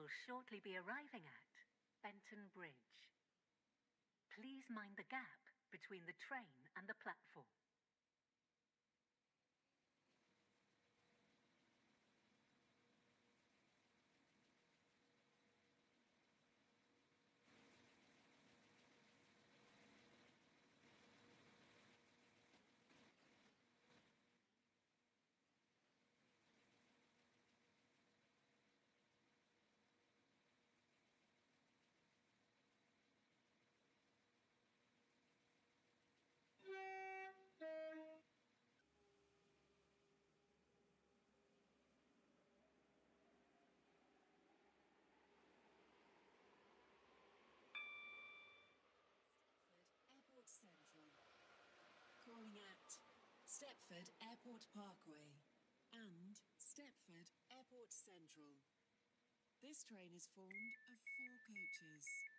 will shortly be arriving at Benton Bridge. Please mind the gap between the train and the platform. Airport Central. Calling at Stepford Airport Parkway and Stepford Airport Central. This train is formed of 4 coaches.